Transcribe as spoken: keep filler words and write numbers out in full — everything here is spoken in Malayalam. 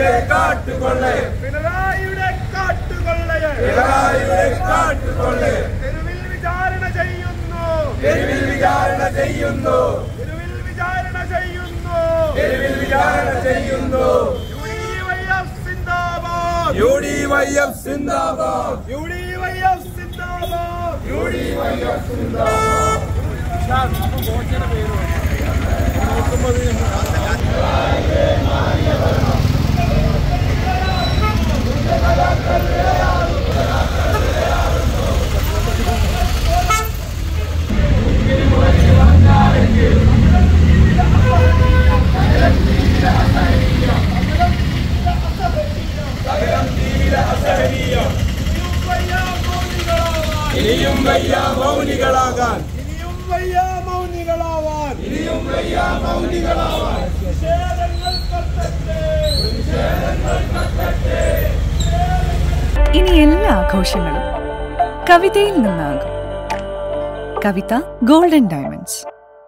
കാട്ടുകൊള്ളയെ പിണറായിയുടെ കാട്ടുകൊള്ളയെ പിണറായിയുടെ കാട്ടുകൊള്ളയെ തെരുവിൽ വിചാരണ ചെയ്യുന്നു തെരുവിൽ വിചാരണ ചെയ്യുന്നു തെരുവിൽ വിചാരണ ചെയ്യുന്നു തെരുവിൽ വിചാരണ ചെയ്യുന്നു യു ഡി വൈ എഫ് സിന്ദാബാദ് യു ഡി വൈ എഫ് സിന്ദാബാദ് യു ഡി വൈ എഫ് സിന്ദാബാദ് യു ഡി വൈ എഫ് സിന്ദാബാദ് ഇനിയും വയ്യ മൗനികളാകാൻ ഇനിയും വയ്യ മൗനികളാവാൻ ഇനിയും വയ്യ മൗനികളാവാൻ ഇനി എല്ലാ ആഘോഷങ്ങളും കവിതയിൽ നിന്നാകും. കവിത ഗോൾഡൻ ഡയമണ്ട്സ്.